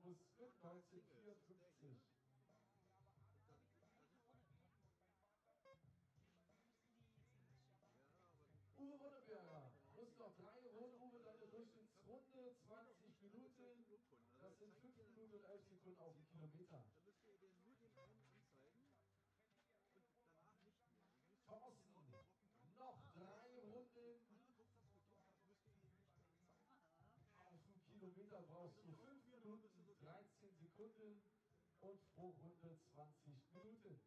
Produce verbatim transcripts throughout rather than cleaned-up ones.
Markus Schmidt, neunzehnhundertvierundfünfzig. Uwe Wunderberger muss noch drei Runden. Uwe, deine Durchschnittsrunde zwanzig Minuten. Das sind fünf Minuten und elf Sekunden auf den Kilometer. Da müsst ihr den nur den einen anzeigen und danach nicht mehr. Thorsten, noch drei Runden. Auf den Kilometer brauchst du fünf Minuten, dreizehn Sekunden und pro Runde zwanzig Minuten.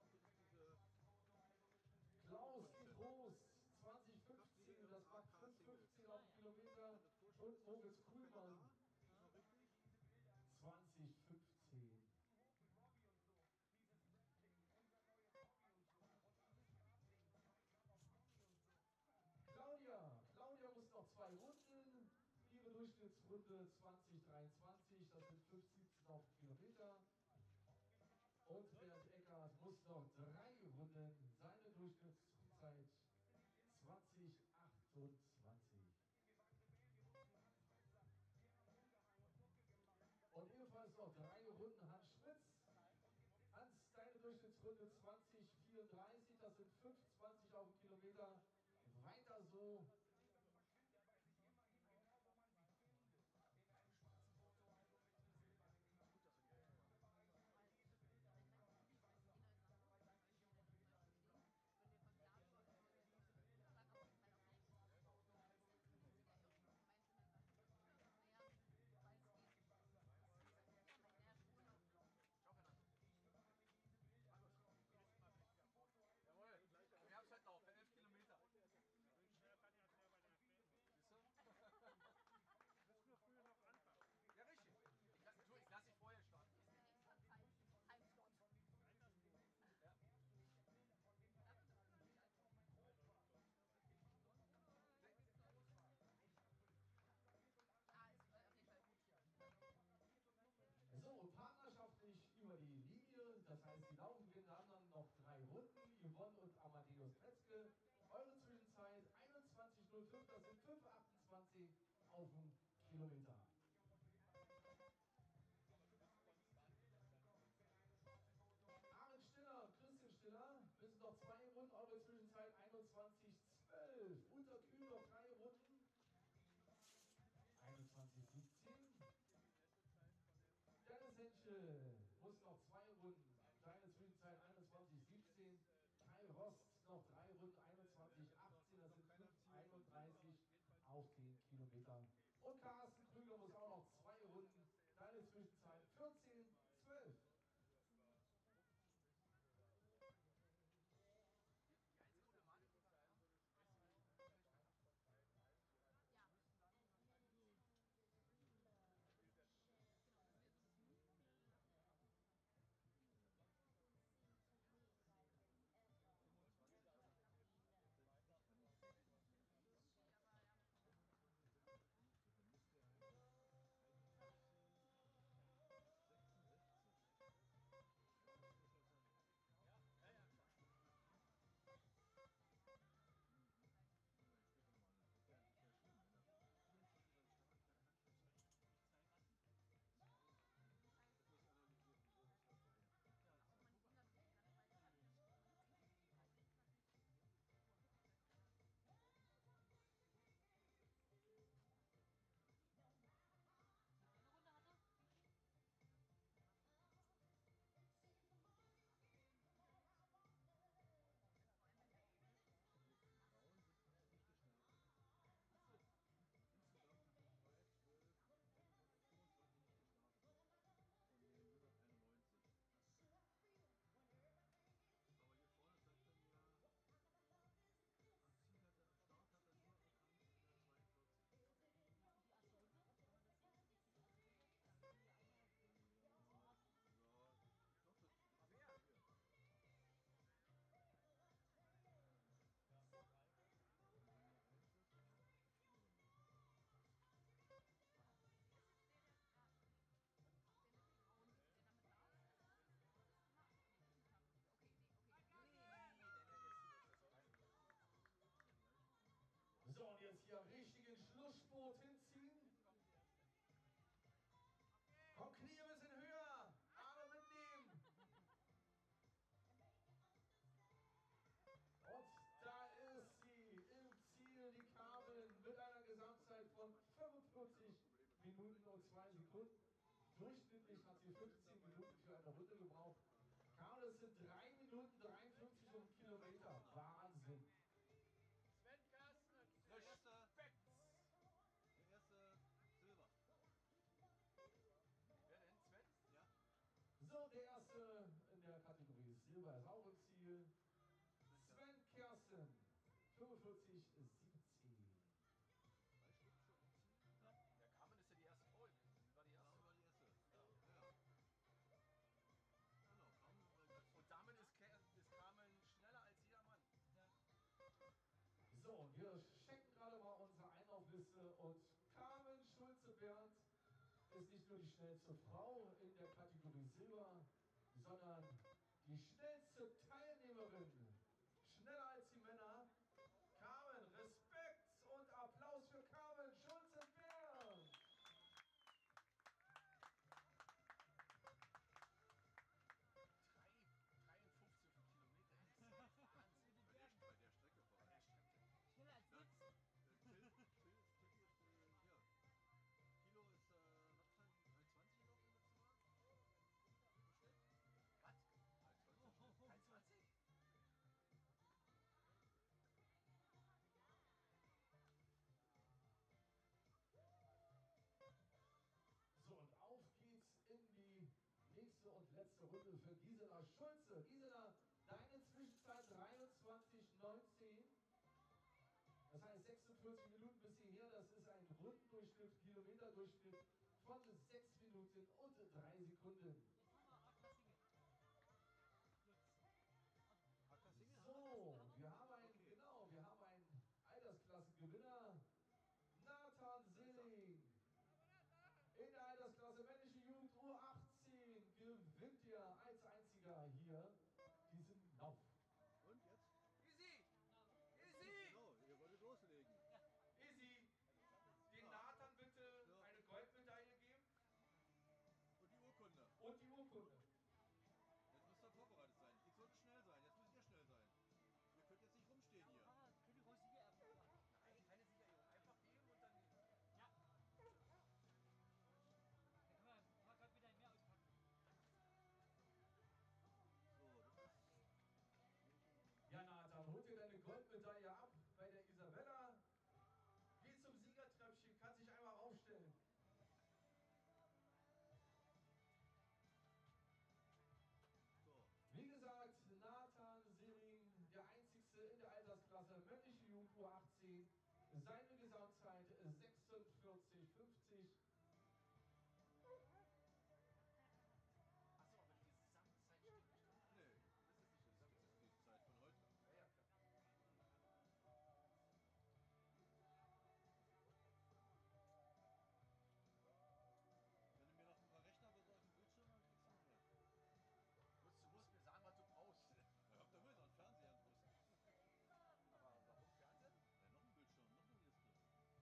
Klaus geht groß, zwanzig fünfzehn, das macht fünf fünfzehn auf den Kilometer. Und Moritz Kuhlmann, zwanzig fünfzehn. Claudia, Claudia muss noch zwei Runden. Ihre Durchschnittsrunde zwanzig dreiundzwanzig, das sind fünf siebzehn auf den Kilometer. Und Bernd Eckert muss noch drei Runden, seine Durchschnittszeit zwanzig achtundzwanzig. Und ebenfalls noch drei Runden Hans Schmitz. Hans, deine Durchschnittsrunde zwanzig vierunddreißig, das sind fünfundzwanzig auf den Kilometer. Weiter so. Jawohl, wir haben es heute noch, elf Kilometer. Siehst du? Müssen wir früher noch anfangen. Ja, richtig. Ich, lass- du, ich lasse dich vorher starten. Heimstart. Ja. Ah, ist auf jeden Fall gut. So, und partnerschaftlich über die Linie, das heißt, die laufen miteinander noch drei Runden. Yvonne und Amadeus Metzke. Eure Zwischenzeit einundzwanzig null fünf, das sind fünf achtundzwanzig auf dem Kilometer. Armin Stiller und Christian Stiller müssen noch zwei Runden, eure Zwischenzeit einundzwanzig zwölf. Unterkühn noch drei Runden. einundzwanzig siebzehn. Dennis Henschel muss noch zwei Runden, kleine Zwischenzeit einundzwanzig siebzehn. Kai Rost noch drei Runden, einundzwanzig achtzehn, das sind fünf einunddreißig auf den Kilometer. Und Carsten Krüger muss auch noch zwei Runden, kleine Zwischenzeit vierzehn zwölf. Die einzige Problematik, die wir haben, Ja. Genau, müssen wir jetzt das Minimum. Aber ja. Minuten und zwei Sekunden. Durchschnittlich hat sie fünfzehn Minuten für eine Runde gebraucht. Carmen, das sind drei Minuten dreiundfünfzig auf den Kilometer. Wahnsinn. Sven Carsten, Der erste, Respekt. der erste Silber. Wer denn, Sven? Ja. So, der erste in der Kategorie Silber ist auch im Ziel. Sven Kersten, fünfundvierzig siebzehn. Drei Stück schon im Ziel? Ja, der Carmen ist ja die erste Frau gewesen. Sie war die erste. Carmen war die erste. Ja. Ja. Genau, Carmen war die erste. Und damit ist, Ke- ist Carmen schneller als jeder Mann. So, und wir checken gerade mal unsere Einlaufliste und Carmen Schulze-Berndt ist nicht nur die schnellste Frau in der Kategorie Silber, sondern die schnellste Teilnehmerin. Schneller als die Männer. Carmen, Respekt und Applaus für Carmen Schulze-Berndt. drei, dreiundfünfzig auf den Kilometer. Das ist ja Wahnsinn. Bei der, bei der Strecke vor Bei allem. der Strecke. Schneller als Ja, Witz. äh, Till, Till, Tilly ist, äh, ja. Kilo ist, äh, was ist ein drei zwanzig gelaufen letztes Mal? Im Schnitt? Was? drei zwanzig im Schnitt. dreiundzwanzig? So, und auf geht's in die nächste und letzte Runde für Gisela Schulze. Gisela, deine Zwischenzeit dreiundzwanzig neunzehn. Das heißt sechsundvierzig Minuten bis hierher. Das ist ein Rundendurchschnitt, Kilometerdurchschnitt von sechs Minuten und drei Sekunden. Jetzt haben wir A-Klassige. Hacker Single? So, wir haben einen, Okay. genau, wir haben einen Altersklassengewinner. Nathan Seeling. In der Altersklasse männliche Jugend U achtzehn gewinnt er als einziger hier diesen Lauf. Und jetzt? Easy! Easy! Easy! Genau, ihr wolltet loslegen. Easy! Den Ja. Nathan bitte Ja. eine Goldmedaille geben. Und die Urkunde. Und die Urkunde. Jetzt müsst ihr vorbereitet sein. Ich sollte schnell sein, jetzt müsst ihr schnell sein. Ihr könnt jetzt nicht rumstehen hier. Ah, keine große Siegererbschaft machen. Nein, keine Siegerehrung. Einfach nehmen und dann nehmen. Ja. Da können wir ein paar Goldmedaillen mehr auspacken. So, das ist. Ja, Nathan, hol dir deine Goldmedaille ab bei der Isabella. Geh zum Siegertreppchen, kann sich einmal aufstellen. So. Wie gesagt, Nathan Seeling, der einzigste in der Altersklasse männliche Jugend U achtzehn. Seine Gesamtzeit sechsundvierzig fünfzig. Achso, aber die Gesamtzeit stimmt nicht. Nee, das ist nicht das. Das ist die Zeit von heute. Ja, ja, klar. Wenn du mir noch ein paar Rechner besorgst, einen Bildschirm, dann kriegst du noch mehr. Du musst, du musst mir sagen, was du brauchst. Ich hab da müssen einen Fernseher einen großen. Aber warum Fernsehen? Ja, noch ein Bildschirm, noch eine Liste.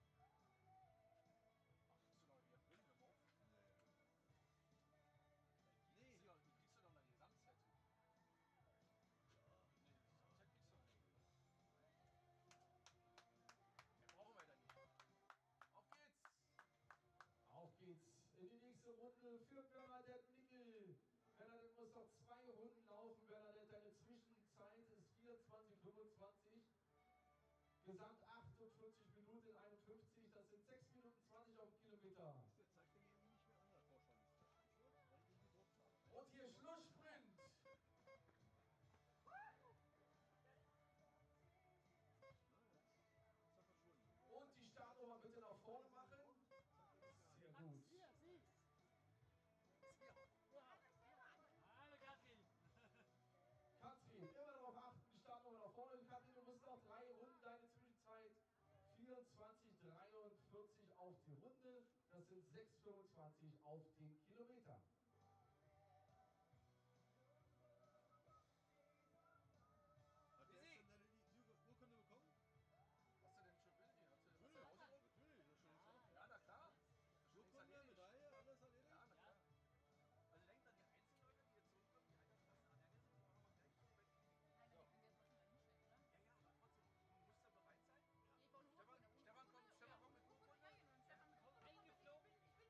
Ach, kriegst du noch mehr Film im Auf? Nee. Die kriegst, du doch, die kriegst du doch mal die Gesamtzeit hin. Ja. Nee, die Gesamtzeit kriegst du doch nicht. Mehr brauchen wir da nicht. Auf geht's! Auf geht's in die nächste Runde für Bernadette Nickel. Bernadette muss noch zwei Runden laufen. Bernadette, deine Zwischenzeit ist vierundzwanzig fünfundzwanzig. Gesamt achtundvierzig Minuten einundfünfzig. Das sind sechs Minuten zwanzig auf dem Kilometer. Der zeigt mir irgendwie nicht mehr an der Vorschauliste. Ich wollte es, weil ich ihn gedruckt habe. Und hier Schlusssprint. Na, jetzt ist er verschwunden. Und die Startnummer bitte nach vorne machen. Sehr gut. Hier, sie. Ja. Hallo, Katrin. Katrin, immer darauf achten, die Startnummer nach vorne. Katrin, du musst noch drei Runden, deine Zwischenzeit vierundzwanzig dreiundvierzig auf die Runde. Das sind sechs fünfundzwanzig auf den Kilometer. Hat der Easy. schon deine die Urkunde bekommen? Hast du denn schon Bild? Hast du hast du Natürlich, Ausdruck? natürlich, das ist schon nichts. Ja, na klar. Das ist schon nichts Urkunde, erledigt. Medaille, alles erledigt? Ja, na klar. Also denkt an die Einzelleute, die jetzt zurückkommen, die Altersklassen anerkennen, die machen wir gleich direkt. Nein, die können wir jetzt mal schnell hinstellen, oder? Ja, ja, aber trotzdem, du musst ja bereit sein. Ich brauche eine Stefan, Urkunde. Stefan kommt, Stefan kommt mit Urkunde. Stefan mit Urkunde. Eingeflogen. Ich bin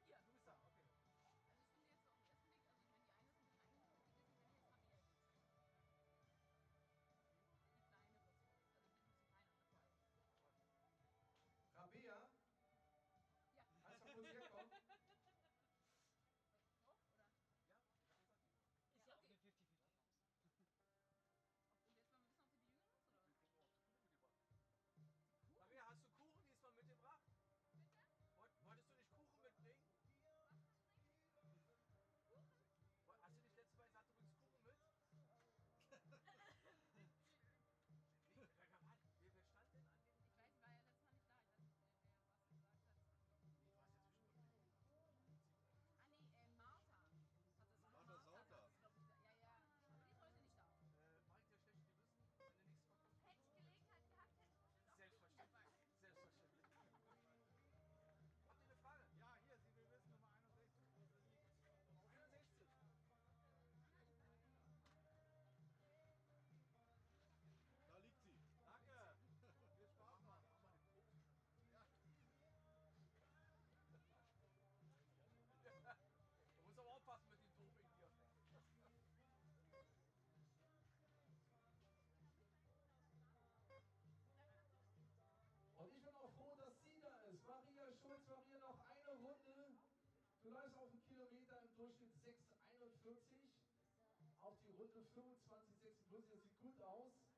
Du läufst auf den Kilometer im Durchschnitt sechs einundvierzig. Auf die Runde fünfundzwanzig sechsundfünfzig. Das sieht gut aus.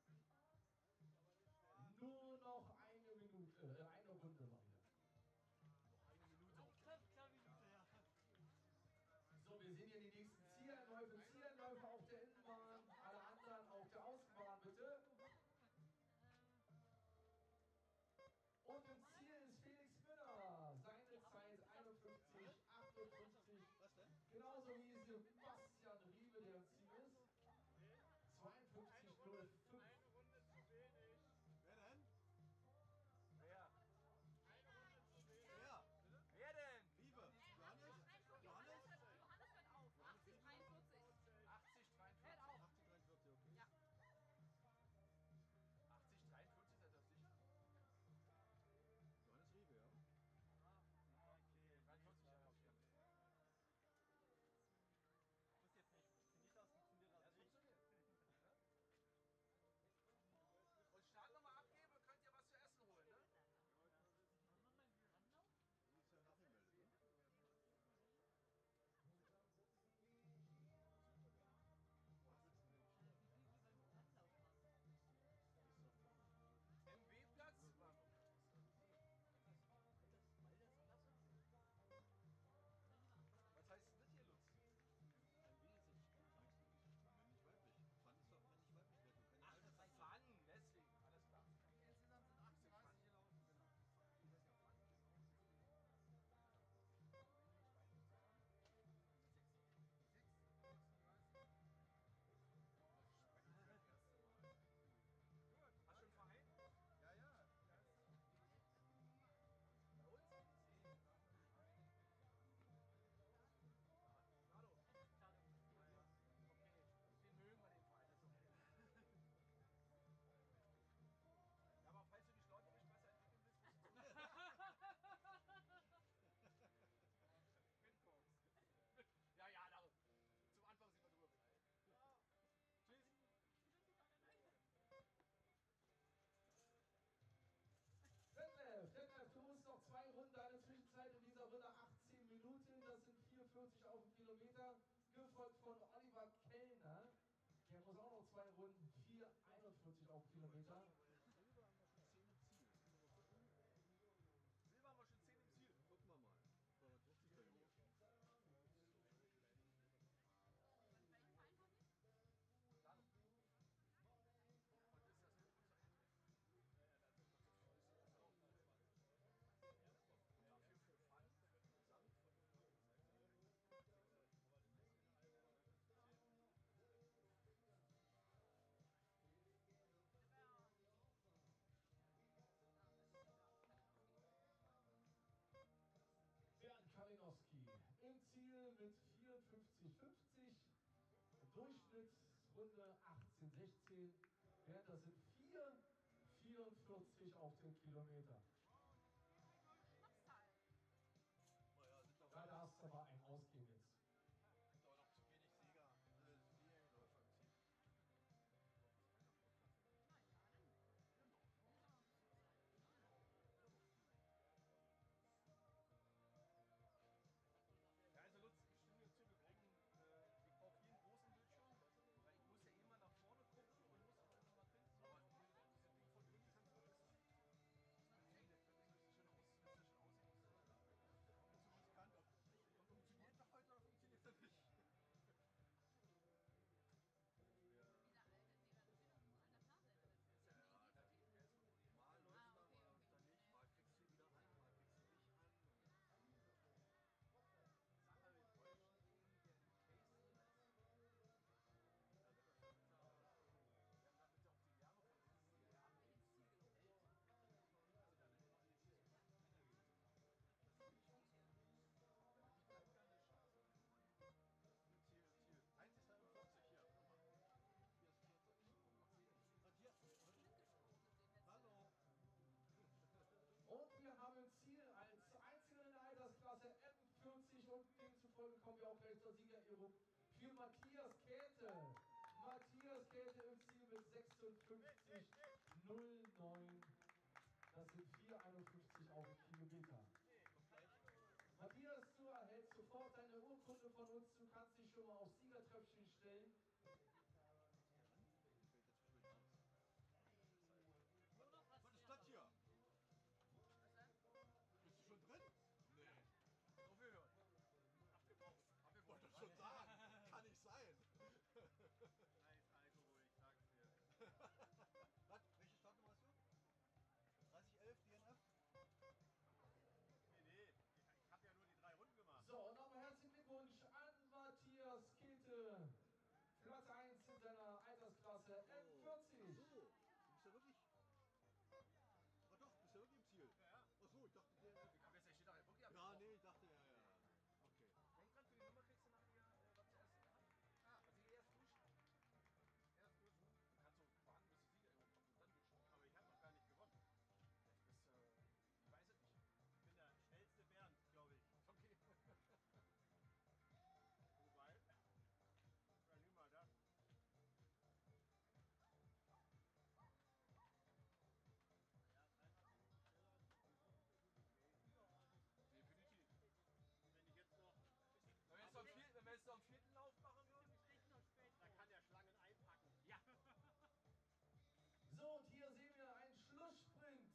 Nur noch eine Minute, äh, eine Runde mal wieder. Eine Minute. Eine knapp, knapp Minute, ja. So, wir sehen hier die nächsten Zielläufe, Zielläufe auf der Innenbahn, alle anderen auf der Außenbahn bitte. Und im Ziel ist Felix Müller, seine Zeit einundfünfzig achtundfünfzig, Was denn? genauso wie Sebastian Riebe, der im Ziel ist, zweiundfünfzig null fünf. Eine Runde zu wenig. Wer denn? Wer? Eine Runde zu wenig. Wer? Wer denn? Liebe. Johannes? Johannes Johannes? hört, Johannes hört auf. achtzig dreiundvierzig. achtzig dreiundvierzig. Hört auf. achtzig dreiundvierzig, okay. Ja. achtzig dreiundvierzig, seid ihr sicher? Johannes Riebe, ja. Okay, dreiundvierzig, ja, okay. Muss jetzt nicht funktioniert das, funktioniert das Das nicht. funktioniert. Und Startnummer abgeben, könnt ihr was zu essen holen, ne? Du bist ja nachgemeldet, ne? Was willst du denn? Ist doch voll. M W-Platz? Was heißt denn das hier, Lutz? M W ist es. Männlich weiblich. Fun ist doch männlich weiblich Wertung. Keine Ach, Altersverfahren. Fun, deswegen, alles klar. Insgesamt sind achtunddreißig gelaufen, genau. Hast du einen Verein? Ja, ja. Bei uns? Hallo. Okay, den mögen wir den Verein, das ist okay. Ja, aber falls du dich läuferisch besser entwickeln willst, musst du zu Finkorps. Ja, ja, da, zum Anfang sind wir drüber weg. Tschüss. Detlef, Detlef, du musst noch zwei Runden, deine Zwischenzeit in dieser Runde achtzehn Minuten, das sind vierundvierzig auf den Kilometer, gefolgt von Oliver Kellner, der muss auch noch zwei Runden, vier einundvierzig auf den Kilometer. Silber haben wir schon zehn im Ziel. Können wir mal gucken? Silber haben wir schon zehn im Ziel. Gucken wir mal. zweihundertfünfzig bei mir. Welchen Verein haben wir? Lalo. Und ist das mit uns eigentlich? Ja, ja, das ist das auch. Und dafür für Fun zusammen. Bernd Kalinowski im Ziel mit vierundfünfzig fünfzig, Durchschnittsrunde achtzehn sechzehn, Bernd, das sind vier vierundvierzig auf den Kilometer. Schnapszahl. Naja, sind doch Da darfst du aber einen ausgehen jetzt. sind doch noch zu wenig Sieger. Äh, Serienläufer im Team. Na ja, dann. Ja, also Lutz, ich stimme dir zu, wir brauchen, äh, ich brauche hier einen großen Bildschirm, weil ich muss ja immer nach vorne gucken und muss auch immer nach hinten. Aber dieses Ding von unten kann verrückt sein. Hey, das müsste schon aus, müsste schon aussehen. Bist du musikant? Ob, ob funktioniert doch heute oder funktioniert das nicht? Dieser alte, nee, da steht doch nur an der Fernseite. Das ist ja Ja, der G P S und so. Mal läuft Ah, er, okay, mal okay. läuft er nicht. Mal kriegst du ihn wieder an, mal kriegst du ihn nicht an. Sache, wir bräuchten einen, der im Case drin ist. Ja, Wetterfenster. Ja, damit er auch die Wärme von innen hier Bin abgibt. ins Ziel gelaufen. Damit die Balken nicht also. Im Ziel, im Ziel. eins dreiundvierzig, hier, guck mal. Hier ist vierundvierzig. Und hier. Hallo. Und wir haben im Ziel als Einzelne in der Altersklasse M vierzig und demzufolge kommen wir auch gleich zur Siegerehrung für Matthias Käthe. Matthias Käthe im Ziel mit sechsundfünfzig null neun. Das sind vier einundfünfzig auf den Kilometer. Matthias, du erhältst Kunde von uns, du kannst dich schon mal aufs Siegertröpfchen stellen. Was ist das hier? Was denn? Bist du schon drin? Nee. So viel hören. Abgebrochen. Ich wollte schon sagen. Kann nicht sein. Scheiß Alkohol, ich sag's dir. Was? Welche Startnummer hast du? dreißig elf D N F? Nee, nee, ich, ich hab ja nur die drei Runden gemacht. So, und nochmal herzlichen Glückwunsch an Matthias Käthe. Platz eins in seiner Altersklasse M vierzig. Ach so. Du bist ja wirklich... Ah doch, du bist ja wirklich im Ziel. Ja, ja. Ach so, ich dachte... Der, Ich hab jetzt echt gedacht, wirklich ja, abgebrochen. nee, ich dachte, ja, ja. Okay. Denk dran, für die Nummer kriegst du nachher äh, was zu essen. Ah, Also hier erst duschen. erst duschen. Du kannst so warten, bis die Sieger irgendwo kommt und dann duschen. Aber ich hab noch gar nicht gewonnen. Das, äh, ich weiß es nicht. Ich bin der schnellste Bernd, glaube ich. Okay. Wobei, ja, nimm mal das. Ja, dreieinhalb Minuten schneller als du bist okay. Definitiv. Und wenn ich jetzt noch, Wenn wir jetzt noch einen vierten, wenn wir jetzt noch einen vierten Lauf machen würden. dann kann der Schlangen einpacken. Ja. So, und hier sehen wir einen Schlusssprint.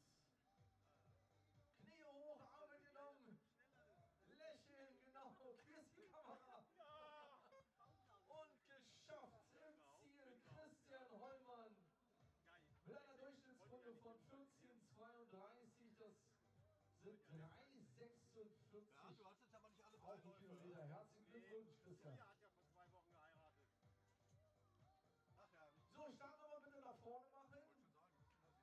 Knie hoch, Arme genommen. Lächeln, genau. Hier ist die Kamera. Und geschafft im Ziel Christian Hollmann. Geil. Mit einer Durchschnittsrunde von vierzehn zweiunddreißig. Das sind drei Ja, sechsundvierzig du hast jetzt aber nicht alle drei auf die Läufe. Kilometer. Ne? Herzlichen Glückwunsch, Christian. Julia hat ja vor zwei Wochen geheiratet. Ach ja, nicht So, Startnummer bitte nach vorne machen. schon sagen.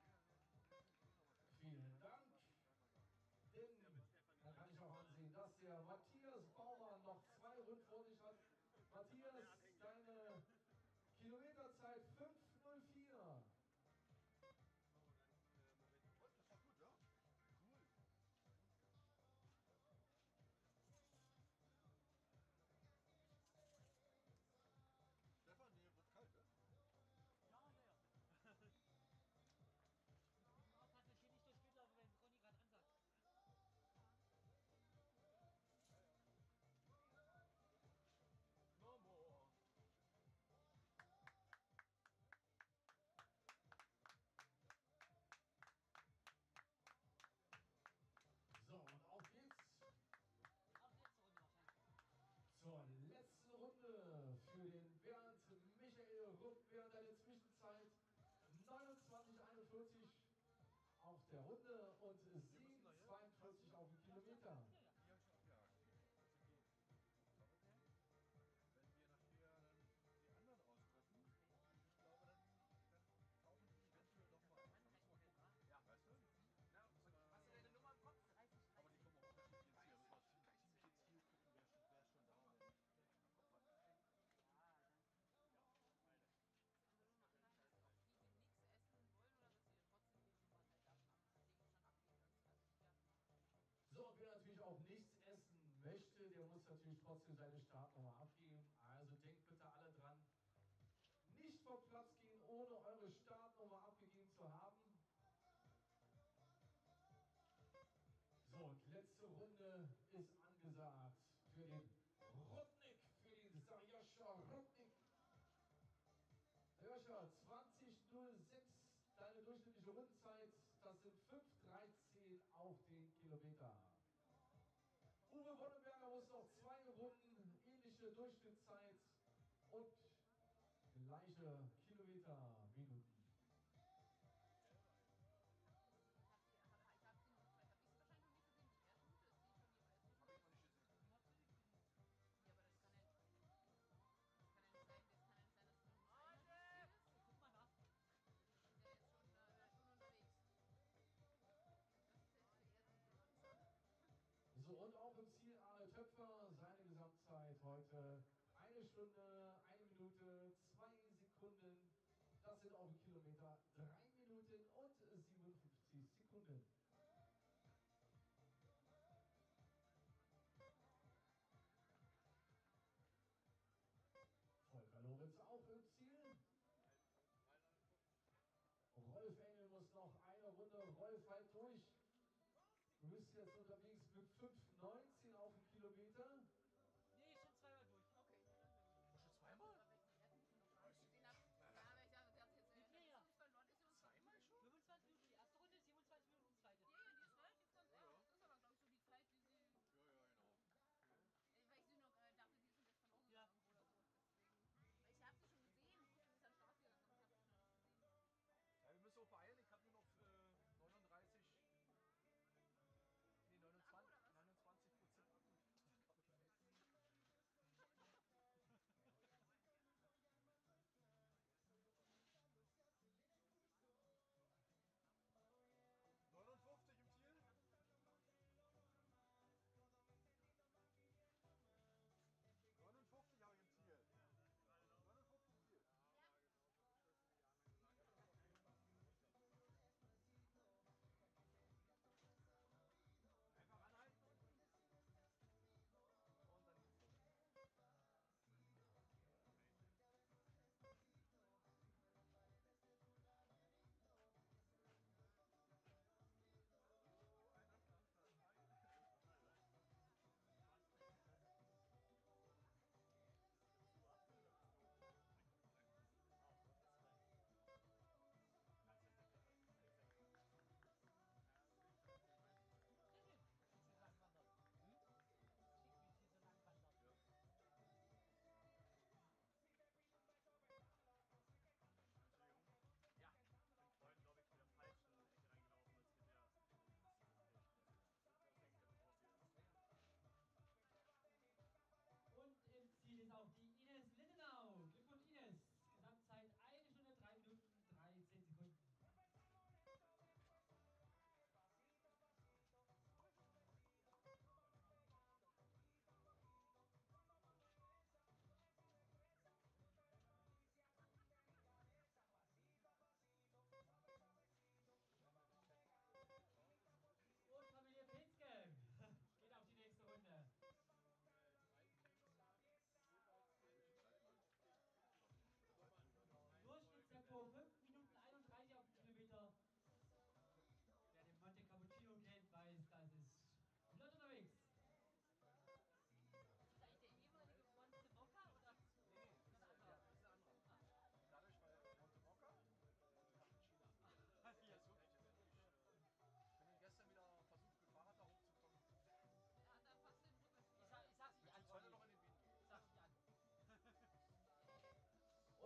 Vielen Dank. Denn dann kann ich auch ansehen, dass der Matthias Bauer noch zwei Runden vor sich hat. Matthias, deine Kilometerzeit fünf null vier. Und das war gut, ja? Cool. Stefan, dir wird kalt, ne? Ja, ja, ja. Aufpassen, dass hier nicht so spät laufen, wenn Conny gerade ansagt. No more. So, und auf geht's Auf letzte Runde wahrscheinlich. zur letzten Runde für den Bernd Michael Rupp. Während der Zwischenzeit neunundzwanzig einundvierzig auf der Runde und sieben zweiundvierzig auf den Kilometer. Ja, ja. Die habe ich schon abgehakt. Wenn wir nachher dann die anderen austreffen, ich glaube, dann, dann tauchen die eventuell nochmal auf. Da müssen wir mal gucken. Ja. Weißt du? Na, hast du deine Nummer im Kopf? dreißig, Aber die dreißig. kommen auch unterschiedlich ins Ziel. Da müssen wir ziemlich, ziemlich ins Ziel gucken, wer, schon- wer ist schon da und wer nicht. Guck mal. Ja, dann. Also nur mal anhalten, ob die, die nichts essen wollen oder dass sie trotzdem die Nummer halt da haben. Das Ding schon abgeben, dann ist alles fertig. So, und wer natürlich auch nichts essen möchte, der muss natürlich trotzdem seine Startnummer abgeben. Also denkt bitte alle dran, nicht vom Platz gehen, ohne eure Startnummer abgegeben zu haben. So, und letzte Runde ist angesagt für den Rudnick, für den Sarjoscha Rudnick. Sarjoscha, zwanzig null sechs, deine durchschnittliche Rundenzeit, das sind fünf dreizehn auf den Kilometer. Uwe Wonnenberger muss noch zwei Runden, ähnliche Durchschnittszeit und gleiche Kilometer-Minuten. Ich hab die, hab, ich hab die, vielleicht hab ich sie wahrscheinlich noch nicht gesehen. Die erste Minute ist die schon jeweils. Hab ich noch nicht gesehen. Die hast du nicht gesehen. Ja, aber das kann ja, das kann ja nicht sein, das kann ja nicht sein, dass es nur einmal das Ziel ist. Ich guck mal nach. Die ist ja jetzt schon äh, eine Stunde unterwegs. Das ist jetzt für eher so ein Glotzer. So, und auch im Ziel Arne Töpfer, seine Gesamtzeit heute eine Stunde, eine Minute, zwei Sekunden. Das sind auf dem Kilometer drei Minuten und siebenundfünfzig Sekunden. Volker Lorenz auch im Ziel. Rolf Engel muss noch eine Runde. Rolf halt durch. Du bist jetzt unterwegs mit fünf neunzehn auf dem Kilometer. Nee, schon zwei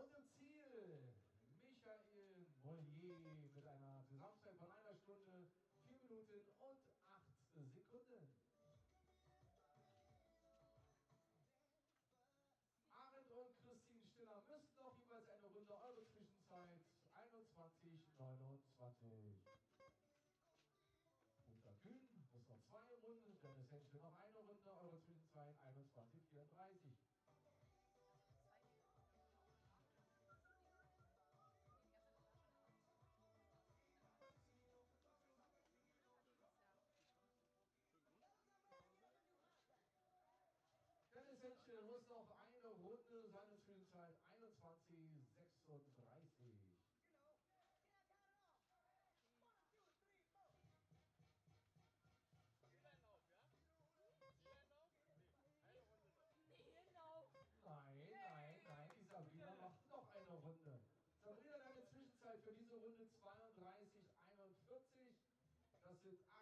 Und im Ziel Michael Mollier mit einer Gesamtzeit von einer Stunde, vier Minuten und acht Sekunden. Arend und Christine Stiller müssen noch jeweils eine Runde, eure Zwischenzeit einundzwanzig neunundzwanzig. Uta Kühn muss noch zwei Runden, Dennis Henschel noch eine Runde, eure Zwischenzeit einundzwanzig vierunddreißig. Dennis Henschel muss noch eine Runde, seine Zwischenzeit einundzwanzig sechsunddreißig. Zieleinlauf, ja? Zieleinlauf? Nee, eine Runde noch. Zieleinlauf. Nein, nein, nein, die Sabrina macht noch eine Runde. Sabrina, deine Zwischenzeit für diese Runde zweiunddreißig einundvierzig. Das sind